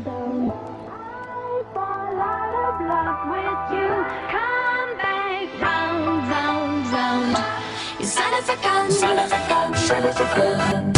I fall out of love with you. Come back round, round, round. You son of a gun, son of a gun, son of a gun.